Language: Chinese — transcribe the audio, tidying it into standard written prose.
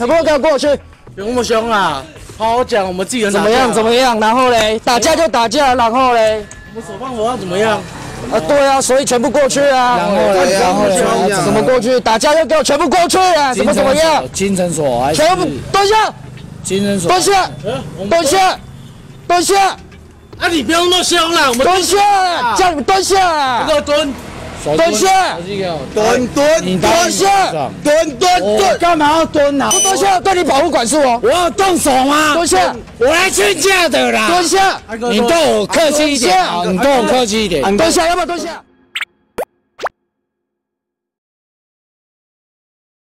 全部给我过去。 不用那么凶啦，好好讲，我们自己人怎么样？怎么样？然后嘞，打架就打架，然后嘞， 我们手放火要怎么样？ 对啊，所以全部过去啊。然后嘞，怎么过去？打架就给我全部过去啊！怎么样？ 精神所还是？ 全部蹲下！ 精神所。 蹲下！蹲下！蹲下！ 啊，你不用那么凶啦，我们蹲下！叫你们蹲下！ 给我蹲。 蹲下！蹲下！蹲！ 干嘛要蹲啊？ 不蹲下，对你保护管束哦。 我要动手吗？ 蹲下！ 我来劝架的啦。 蹲下！ 你对我客气一点，你对我客气一点。 蹲下，要不要蹲下？